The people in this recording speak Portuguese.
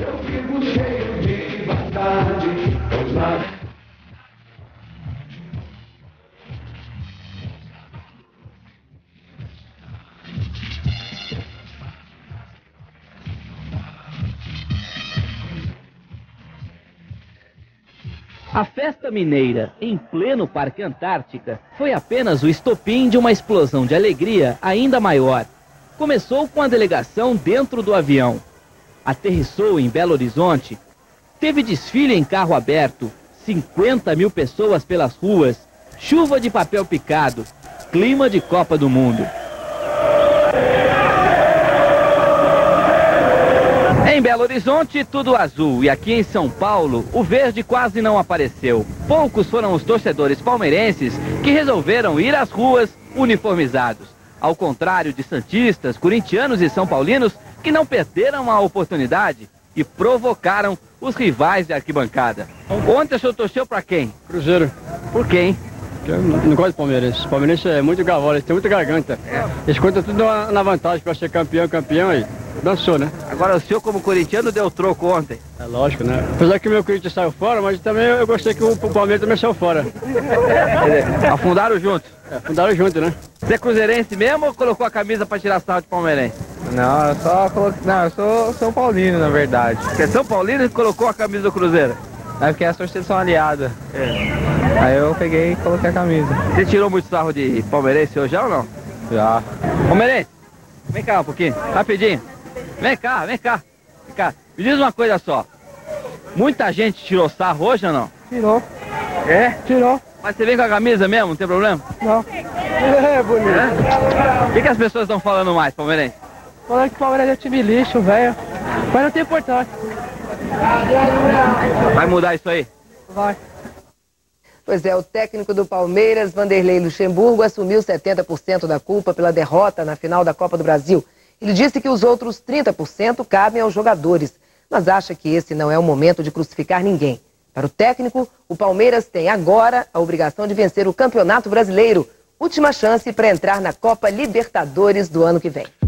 eu vivo cheio de vontade, pois nada. A festa mineira, em pleno Parque Antártica, foi apenas o estopim de uma explosão de alegria ainda maior. Começou com a delegação dentro do avião. Aterrissou em Belo Horizonte. Teve desfile em carro aberto, 50 mil pessoas pelas ruas, chuva de papel picado, clima de Copa do Mundo. Em Belo Horizonte, tudo azul, e aqui em São Paulo, o verde quase não apareceu. Poucos foram os torcedores palmeirenses que resolveram ir às ruas uniformizados. Ao contrário de santistas, corintianos e são paulinos que não perderam a oportunidade e provocaram os rivais de arquibancada. Ontem o senhor torceu para quem? Cruzeiro. Por quem? Eu não gosto de palmeirense. Palmeirense é muito gavola, eles têm muita garganta. Eles contam tudo na vantagem para ser campeão aí. Dançou, né? Agora o senhor como corintiano deu troco ontem. É lógico, né? Apesar que o meu Corinthians saiu fora, mas também eu gostei que o Palmeiras também saiu fora. Afundaram juntos? É, afundaram junto, né? Você é cruzeirense mesmo ou colocou a camisa para tirar sarro de palmeirense? Não, eu só coloquei... Não, eu sou São Paulino, na verdade. Você é São Paulino e colocou a camisa do Cruzeiro? É porque as torcidas são aliadas. Aí eu peguei e coloquei a camisa. Você tirou muito sarro de palmeirense hoje ou não? Já. Palmeirense, vem cá um pouquinho, rapidinho. Vem cá, vem cá. Vem cá. Me diz uma coisa só. Muita gente tirou sarro hoje ou não? Tirou. É? Tirou. Mas você vem com a camisa mesmo, não tem problema? Não. É, bonito. É? O que as pessoas estão falando mais, palmeirense? Falando que o Palmeiras é time lixo, velho. Mas não tem importância. Vai mudar isso aí? Vai. Pois é, o técnico do Palmeiras, Vanderlei Luxemburgo, assumiu 70% da culpa pela derrota na final da Copa do Brasil. Ele disse que os outros 30% cabem aos jogadores, mas acha que esse não é o momento de crucificar ninguém. Para o técnico, o Palmeiras tem agora a obrigação de vencer o Campeonato Brasileiro, última chance para entrar na Copa Libertadores do ano que vem.